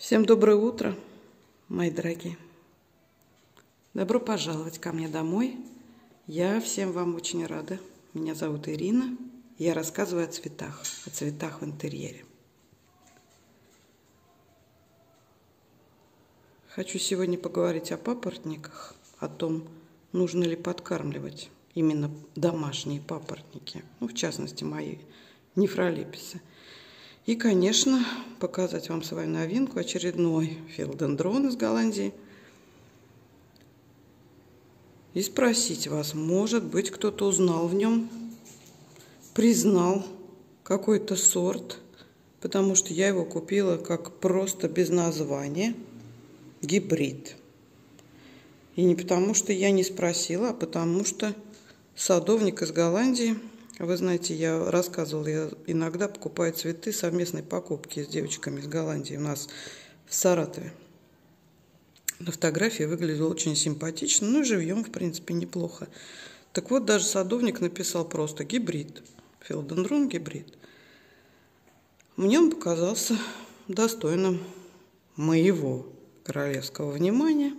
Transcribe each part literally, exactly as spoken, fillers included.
Всем доброе утро, мои дорогие. Добро пожаловать ко мне домой. Я всем вам очень рада. Меня зовут Ирина. Я рассказываю о цветах, о цветах в интерьере. Хочу сегодня поговорить о папоротниках, о том, нужно ли подкармливать именно домашние папоротники, ну, в частности, мои нефролеписы. И, конечно, показать вам свою новинку, очередной филодендрон из Голландии. И спросить вас, может быть, кто-то узнал в нем, признал какой-то сорт, потому что я его купила как просто без названия, гибрид. И не потому, что я не спросила, а потому что садовник из Голландии... Вы знаете, я рассказывала, я иногда покупаю цветы совместной покупки с девочками из Голландии у нас в Саратове. На фотографии выглядел очень симпатично, ну и живьем, в принципе, неплохо. Так вот, даже садовник написал просто гибрид, филодендрон гибрид. Мне он показался достойным моего королевского внимания.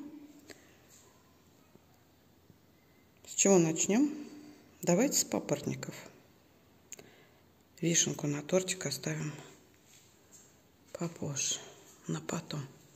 С чего начнем? Давайте с папоротников. Вишенку на тортик оставим попозже, на потом.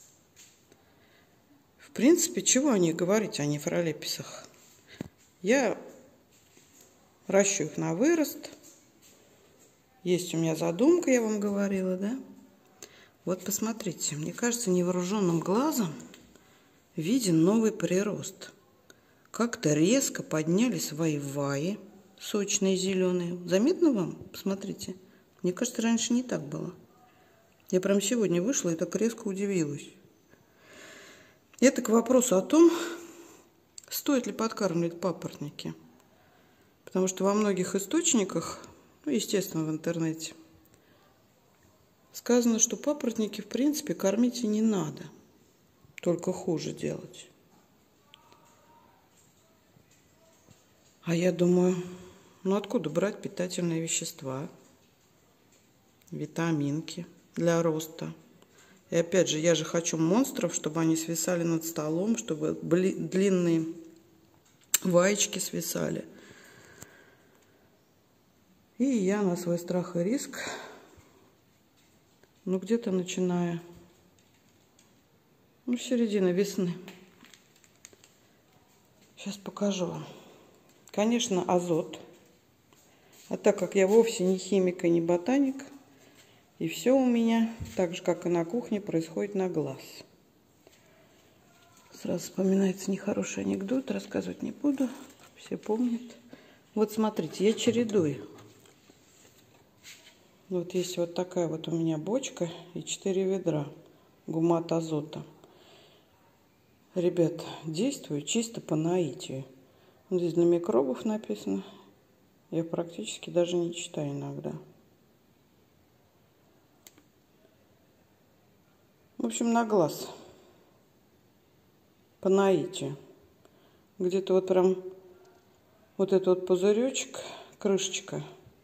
В принципе, чего о них говорить, о нефролеписах? Я ращу их на вырост. Есть у меня задумка, я вам говорила, да? Вот посмотрите, мне кажется, невооруженным глазом виден новый прирост. Как-то резко поднялись вайваи, сочные зеленые. Заметно вам? Посмотрите. Мне кажется, раньше не так было. Я прям сегодня вышла и так резко удивилась. Это к вопросу о том, стоит ли подкармливать папоротники. Потому что во многих источниках, ну, естественно, в интернете, сказано, что папоротники, в принципе, кормить и не надо. Только хуже делать. А я думаю, ну откуда брать питательные вещества, витаминки для роста? И опять же, я же хочу монстров, чтобы они свисали над столом, чтобы длинные ваечки свисали. И я на свой страх и риск, ну где-то начиная, ну, середина весны. Сейчас покажу вам. Конечно, азот. А так как я вовсе не химик и не ботаник, и все у меня, так же, как и на кухне, происходит на глаз. Сразу вспоминается нехороший анекдот, рассказывать не буду, все помнят. Вот смотрите, я чередую. Вот есть вот такая вот у меня бочка и четыре ведра гумат азота. Ребят, действую чисто по наитию. Здесь для микробов написано. Я практически даже не читаю иногда. В общем, на глаз. По наитию. Где-то вот прям вот этот вот пузыречек, крышечка.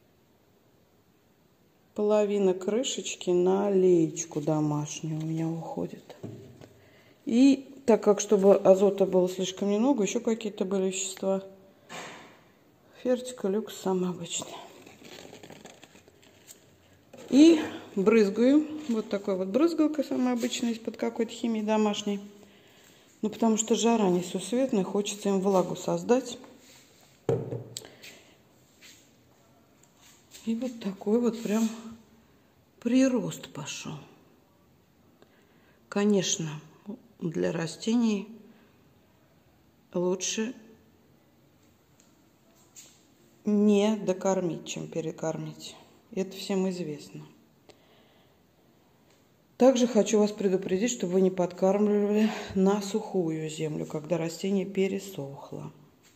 Половина крышечки на леечку домашнюю у меня уходит. И так как, чтобы азота было слишком немного, еще какие-то были вещества. Фертика люкс самый обычный. И брызгаю. Вот такой вот брызгалка самая обычная, из-под какой-то химии домашней. Ну, потому что жара несусветная, хочется им влагу создать. И вот такой вот прям прирост пошел. Конечно, для растений лучше не докормить, чем перекормить. Это всем известно. Также хочу вас предупредить, чтобы вы не подкармливали на сухую землю, когда растение пересохло.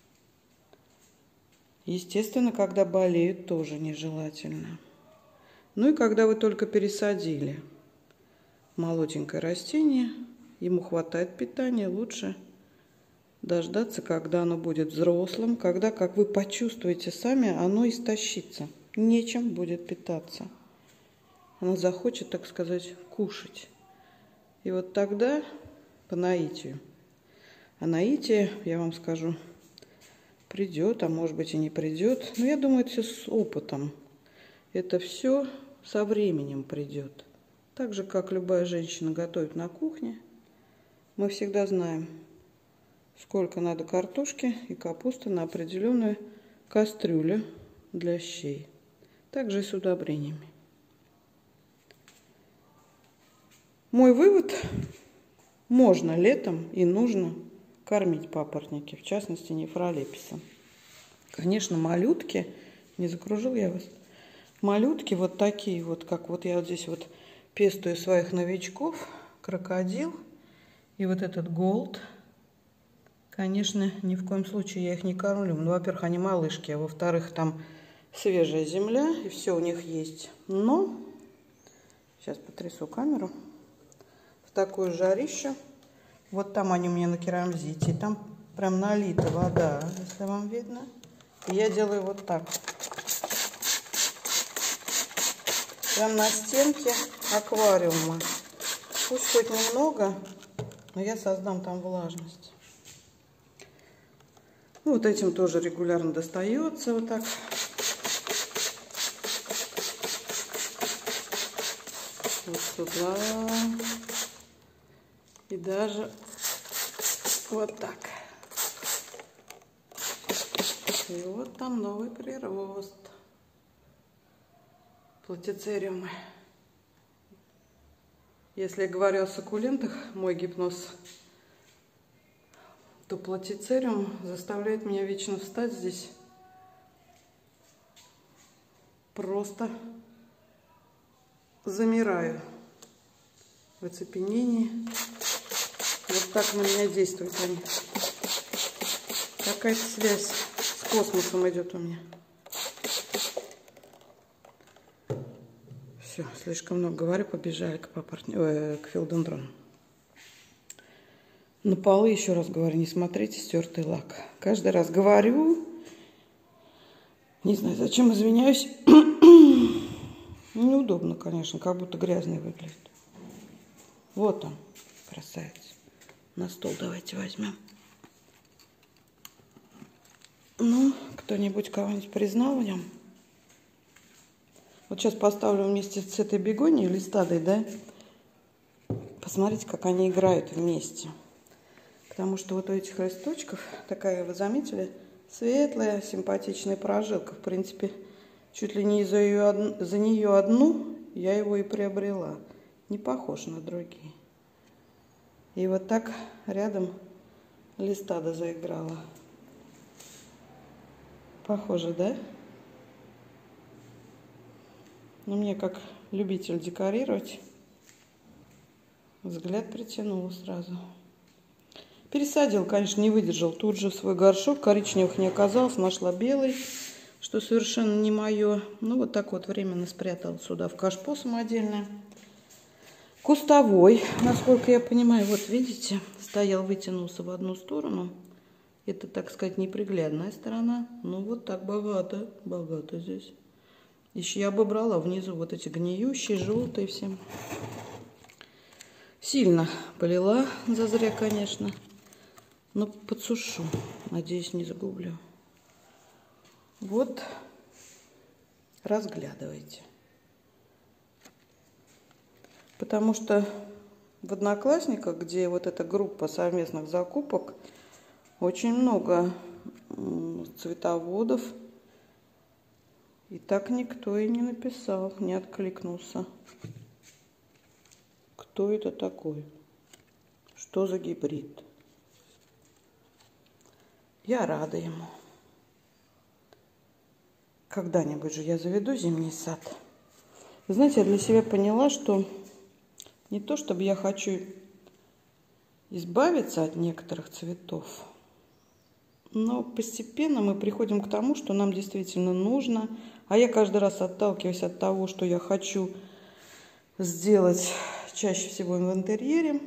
Естественно, когда болеют, тоже нежелательно. Ну и когда вы только пересадили молоденькое растение, ему хватает питания, лучше дождаться, когда оно будет взрослым, когда, как вы почувствуете сами, оно истощится, нечем будет питаться. Оно захочет, так сказать, кушать. И вот тогда по наитию. А наитие, я вам скажу, придет, а может быть и не придет. Но я думаю, это все с опытом. Это все со временем придет. Так же, как любая женщина готовит на кухне. Мы всегда знаем, сколько надо картошки и капусты на определенную кастрюлю для щей. Также и с удобрениями. Мой вывод: можно летом и нужно кормить папоротники, в частности нефролеписом. Конечно, малютки, не закружил я вас, малютки вот такие вот, как вот я вот здесь вот пестую своих новичков, крокодил и вот этот голд. Конечно, ни в коем случае я их не кормлю. Ну, во-первых, они малышки, а во-вторых, там свежая земля, и все у них есть. Но, сейчас потрясу камеру, в такую жарищу, вот там они у меня на керамзите, там прям налита вода, если вам видно. И я делаю вот так. Прям на стенке аквариума. Пусть хоть немного, но я создам там влажность. Ну, вот этим тоже регулярно достается вот так. Вот сюда. И даже вот так. И вот там новый прирост. Платицериумы. Если я говорю о суккулентах, мой гипноз, то платицериум заставляет меня вечно встать здесь. Просто замираю в оцепенении. Вот так на меня действуют они. Какая-то связь с космосом идет у меня. Все, слишком много говорю, побежали к, папоротни... Ой, к филодендрону. На полы, еще раз говорю, не смотрите стертый лак. Каждый раз говорю, не знаю, зачем извиняюсь. Неудобно, конечно, как будто грязный выглядит. Вот он, красавец. На стол давайте возьмем. Ну, кто-нибудь кого-нибудь признал в нем? Вот сейчас поставлю вместе с этой бегонией листадой, да? Посмотрите, как они играют вместе. Потому что вот у этих листочков такая, вы заметили, светлая, симпатичная прожилка. В принципе, чуть ли не за, ее, за нее одну я его и приобрела. Не похож на другие. И вот так рядом листада заиграла. Похоже, да? Но мне, как любитель декорировать, взгляд притянул сразу. Пересадил, конечно, не выдержал. Тут же в свой горшок коричневых не оказалось. Нашла белый, что совершенно не мое. Ну, вот так вот временно спрятал сюда в кашпо самодельное. Кустовой, насколько я понимаю. Вот видите, стоял, вытянулся в одну сторону. Это, так сказать, неприглядная сторона. Ну, вот так богато, богато здесь. Еще я бы брала внизу вот эти гниющие, желтые все. Сильно полила, зазря, конечно. Но подсушу. Надеюсь, не загублю. Вот. Разглядывайте. Потому что в Одноклассниках, где вот эта группа совместных закупок, очень много цветоводов. И так никто и не написал, не откликнулся. Кто это такой? Что за гибрид? Я рада ему. Когда-нибудь же я заведу зимний сад. Вы знаете, я для себя поняла, что не то, чтобы я хочу избавиться от некоторых цветов, но постепенно мы приходим к тому, что нам действительно нужно. А я каждый раз отталкиваюсь от того, что я хочу сделать чаще всего в интерьере.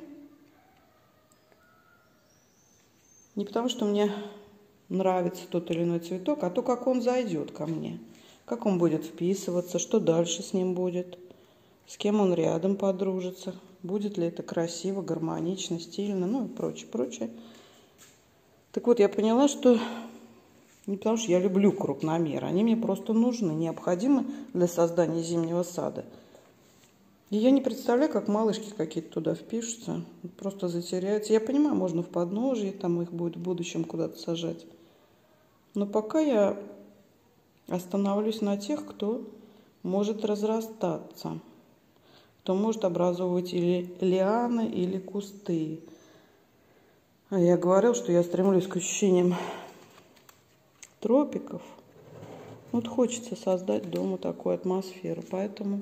Не потому, что мне нравится тот или иной цветок, а то, как он зайдет ко мне. Как он будет вписываться, что дальше с ним будет, с кем он рядом подружится, будет ли это красиво, гармонично, стильно, ну и прочее, прочее. Так вот, я поняла, что не потому что я люблю крупномеры, они мне просто нужны, необходимы для создания зимнего сада. И я не представляю, как малышки какие-то туда впишутся, просто затеряются. Я понимаю, можно в подножье, там их будет в будущем куда-то сажать. Но пока я остановлюсь на тех, кто может разрастаться, кто может образовывать или лианы, или кусты. А я говорил, что я стремлюсь к ощущениям тропиков. Вот хочется создать дома такую атмосферу, поэтому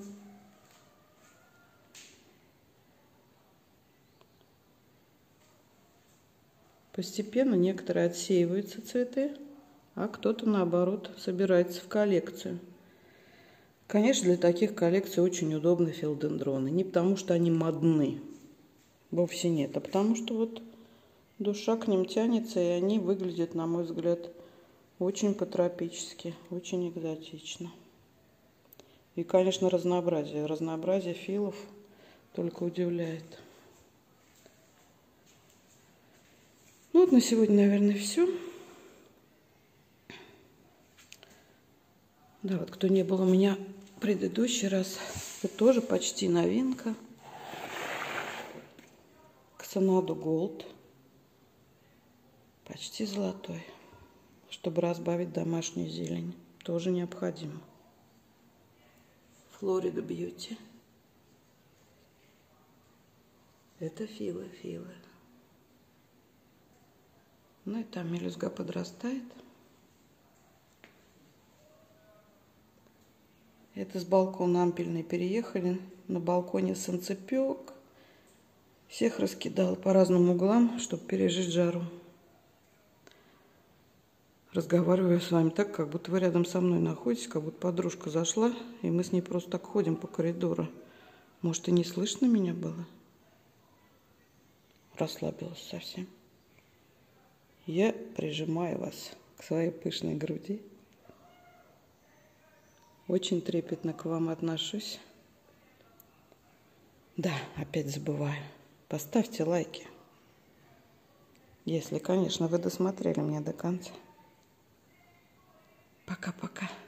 постепенно некоторые отсеиваются цветы, а кто-то, наоборот, собирается в коллекцию. Конечно, для таких коллекций очень удобны филодендроны. Не потому, что они модны, вовсе нет, а потому, что вот душа к ним тянется, и они выглядят, на мой взгляд, очень по-тропически, очень экзотично. И, конечно, разнообразие. Разнообразие филов только удивляет. Ну вот на сегодня, наверное, все. Да, вот кто не был у меня в предыдущий раз, это тоже почти новинка. Ксанаду Голд. Почти золотой. Чтобы разбавить домашнюю зелень. Тоже необходимо. Флорида Бьюти. Это филы, филы. Ну и там мелюзга подрастает. Это с балкона ампельной переехали. На балконе санцепёк. Всех раскидала по разным углам, чтобы пережить жару. Разговариваю с вами так, как будто вы рядом со мной находитесь, как будто подружка зашла, и мы с ней просто так ходим по коридору. Может, и не слышно меня было? Расслабилась совсем. Я прижимаю вас к своей пышной груди. Очень трепетно к вам отношусь. Да, опять забываю. Поставьте лайки. Если, конечно, вы досмотрели меня до конца. Пока-пока.